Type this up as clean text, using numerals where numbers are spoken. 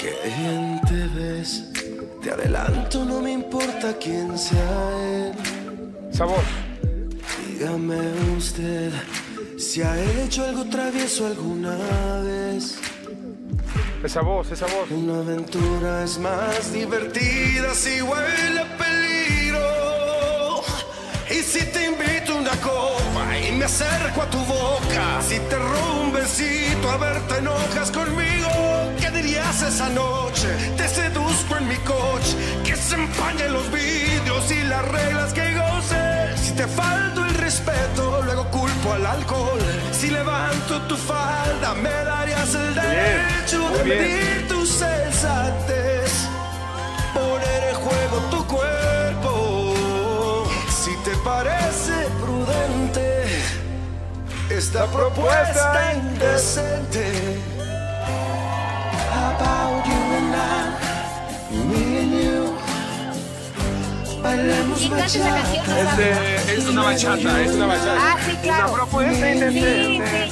Qué bien te ves, te adelanto, no me importa quién sea él. Sabor. Dígame usted si ha hecho algo travieso alguna vez. Esa voz. Una aventura es más divertida si huele a peligro. Y si te invito una copa y me acerco a tu boca, si te robo un besito, a ver, te enojas conmigo. ¿Qué dirías esa noche? Te seduzco en mi coche, que se empañen los vidrios y las reglas que goces. Si te falto el respeto, luego culpo al alcohol. Si levanto tu falda, me darías el derecho de medir tu sensatez, poner en juego tu cuerpo. Si te parece prudente esta propuesta indecente. How about you and I, me and you, bailemos bachata. Es una bachata, Ah, sí, claro. Una propuesta indecente. Sí.